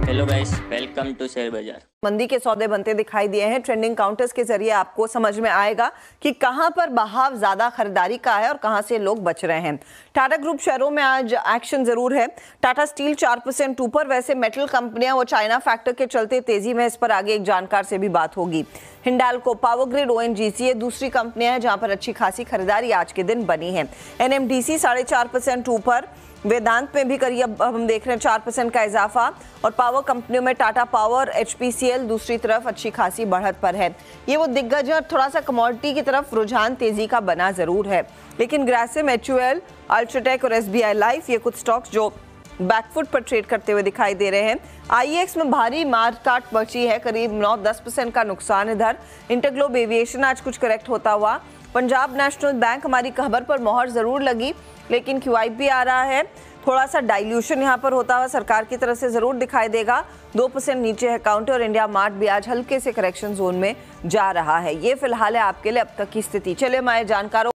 Hello guys, welcome to share बाजार। मंदी के सौदे बनते दिखाई दिए हैं। ट्रेंडिंग काउंटर्स के जरिए आपको समझ में आएगा कि कहां पर बहाव ज्यादा खरीदारी का है और कहां से लोग बच रहे हैं। टाटा ग्रुप शेयरों में आज एक्शन जरूर है। टाटा स्टील 4% ऊपर। वैसे मेटल कंपनियां वो चाइना फैक्टर के चलते तेजी में, इस पर आगे एक जानकार से भी बात होगी। हिंडाल्को, पावर ग्रिड, ओएनजीसी ये दूसरी कंपनियां हैं जहां पर अच्छी खासी खरीदारी आज के दिन बनी है। एनएमडीसी 4.5% ऊपर। वेदांत में भी करीब हम देख रहे हैं 4% का इजाफा। और पावर कंपनियों में टाटा पावर, एचपीसीएल दूसरी तरफ अच्छी खासी बढ़त पर है। ये वो दिग्गज है। थोड़ा सा कमोडिटी की तरफ रुझान तेजी का बना जरूर है, लेकिन ग्रासिम, एचयूएल, अल्ट्राटेक और एसबीआई लाइफ ये कुछ स्टॉक्स जो बैकफुट पर ट्रेड करते हुए दिखाई दे रहे हैं। आईएक्स में भारी मारकाट बची है, करीब 9-10% का नुकसान इधर। इंटरग्लोब एविएशन आज कुछ करेक्ट होता हुआ। पंजाब नेशनल बैंक, हमारी खबर पर मोहर जरूर लगी, लेकिन क्यूआईपी आ रहा है। थोड़ा सा डाइल्यूशन यहाँ पर होता हुआ सरकार की तरफ से जरूर दिखाई देगा। 2% नीचे है काउंटर। और इंडिया मार्ट भी आज हल्के से करेक्शन जोन में जा रहा है। ये फिलहाल है आपके लिए अब तक की स्थिति। चलिए हमारे जानकारों